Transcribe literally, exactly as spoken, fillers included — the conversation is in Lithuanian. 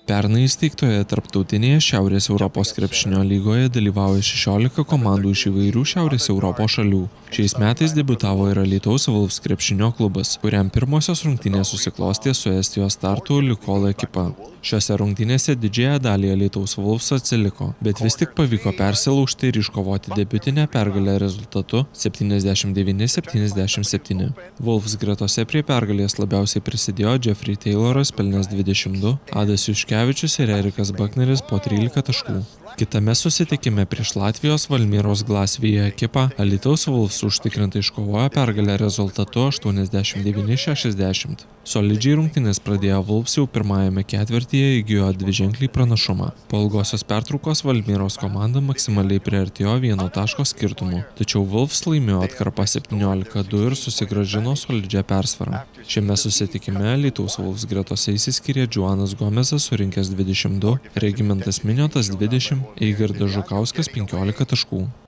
Pernai įsteigtoje tarptautinėje Šiaurės Europos krepšinio lygoje dalyvauja šešiolika komandų iš įvairių Šiaurės Europos šalių. Šiais metais debiutavo ir Alytaus Wolves krepšinio klubas, kuriam pirmosios rungtynės susiklostė su Estijos Tartu Likol ekipa. Šiose rungtynėse didžiąją dalį Alytaus Wolves atsiliko, bet vis tik pavyko persilaužti ir iškovoti debiutinę pergalę rezultatu septyniasdešimt devyni septyniasdešimt septyni. Wolves gretose prie pergalės labiausiai prisidėjo Jeffrey Tayloras pelnęs dvidešimt du, Adas Juškevičius ir Erikas Bakneris po trylika taškų. Kitame susitikime prieš Latvijos Valmieros Glasvija ekipą Alytaus Wolves užtikrintai iškovojo pergalę rezultatu aštuoniasdešimt devyni šešiasdešimt. Solidžiai rungtynės pradėjo Wolves jau pirmajame ketvirtyje įgijo dviženklį pranašumą. Po ilgosios pertraukos Valmieros komanda maksimaliai priartėjo vieno taško skirtumu, tačiau Wolves laimėjo atkarpą septyniolika du ir susigrąžino solidžią persvarą. Šiame susitikime Alytaus Wolves gretose išsiskyrė Džuanas Gomezas surinkęs dvidešimt du, Regimentas Miniotas dvidešimt, Eigardas Žukauskas penkiolika taškų.